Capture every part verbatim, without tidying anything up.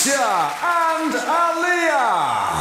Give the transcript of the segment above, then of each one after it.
Acacia and Aaliyah.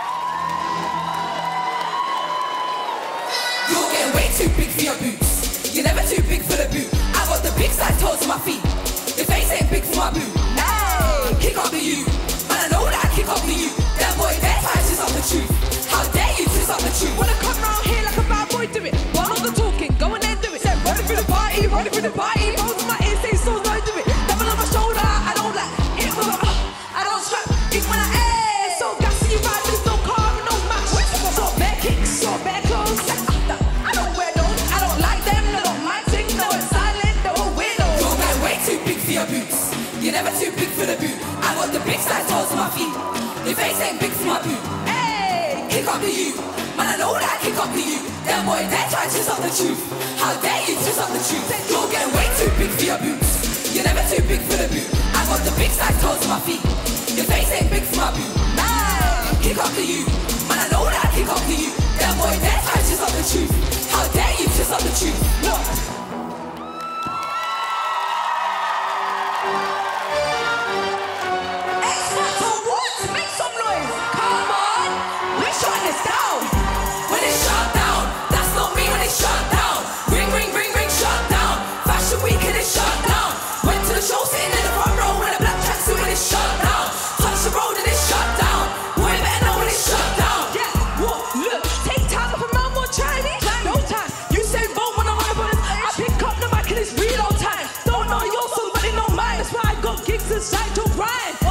You're getting way too big for your boots. You're never too big for the boot. I got the big size toes on my feet. Your face ain't big for my boot. Hey, kick up the you. Man, I know that I kick up the you. That boy, that time twist up the truth. How dare you twist up the truth? Wanna come round here like a bad boy, do it. While all the talking, go and then do it. Say, running through the party, running through the party. Both of my ears say so, don't do it. Double on my shoulder, I don't like it. I don't strap it when I air. So gassy, you ride, there's no car and no match. So bare kicks, so bare clothes. I don't wear those, I don't like them. They don't mind things, no, it's silent, they're all weirdos. You're getting way too big for your boots. You're never too big for the boot. I got the big size toes on my feet. Your face ain't big for my boot. Hey, kick up the you. Man, I know that I kick up the you. That boy, that try to twist up the truth. How dare you twist up the truth? You're getting way too big for your boots. You're never too big for the boot. I got the big size toes on my feet. Your face ain't big for my boot. Nah, kick up the you. Man, I know that I kick up the you. That boy, that try to twist up the truth. How dare you twist up the truth? Look. X Factor, what? Make some noise. Come on, we're shutting this down. When it's shut down, that's not me when it's shut down. Ring, ring, ring, ring, shut down. Fashion week and it's shut down. Went to the show sitting in the front row in a black tracksuit and it's shut down. Touch the road and it's shut down. Boy, better know when it's shut down. Yeah, what? Look, take time up a man more Chinese. No time. You say vote when I'm on the bus. I pick up the mic and it's reload time. Don't know your song, but they know mine. That's why I got gigs inside to grind.